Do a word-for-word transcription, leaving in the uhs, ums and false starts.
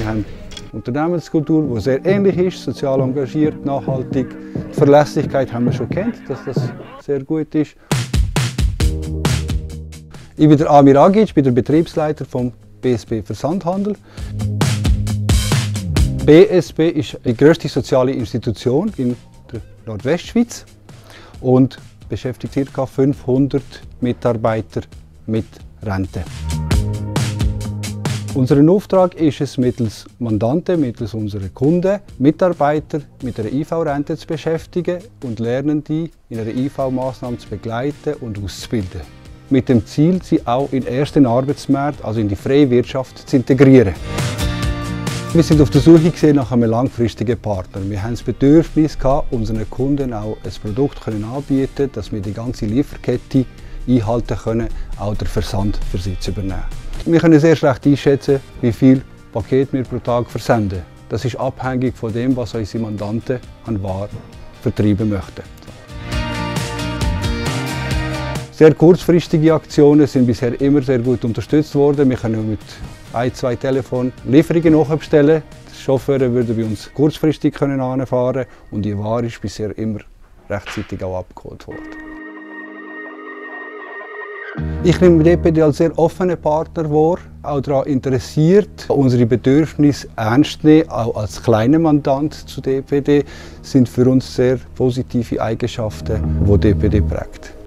haben eine Unternehmenskultur, die sehr ähnlich ist, sozial engagiert, nachhaltig. Die Verlässlichkeit haben wir schon kennt, dass das sehr gut ist. Ich bin der Amir Agic, ich bin der Betriebsleiter vom B S B Versandhandel. B S B ist die grösste soziale Institution in der Nordwestschweiz und beschäftigt ca. fünfhundert Mitarbeiter mit Rente. Unser Auftrag ist es, mittels Mandanten, mittels unserer Kunden, Mitarbeiter mit einer I V-Rente zu beschäftigen und Lernende in einer I V-Maßnahme zu begleiten und auszubilden. Mit dem Ziel, sie auch in den ersten Arbeitsmarkt, also in die freie Wirtschaft, zu integrieren. Wir sind auf der Suche nach einem langfristigen Partner. Wir haben das Bedürfnis, unseren Kunden auch ein Produkt anbieten können, dass wir die ganze Lieferkette einhalten können, auch den Versand für sie zu übernehmen. Wir können sehr schlecht einschätzen, wie viele Pakete wir pro Tag versenden. Das ist abhängig von dem, was unsere Mandanten an Ware vertreiben möchten. Sehr kurzfristige Aktionen sind bisher immer sehr gut unterstützt worden. Wir können mit ein, zwei Telefonen Lieferungen nachbestellen. Die Chauffeure würden bei uns kurzfristig anfahren und die Ware ist bisher immer rechtzeitig auch abgeholt worden. Ich nehme D P D als sehr offenen Partner wahr, auch daran interessiert, unsere Bedürfnisse ernst zu nehmen. Auch als kleiner Mandant zu D P D sind für uns sehr positive Eigenschaften, die D P D prägt.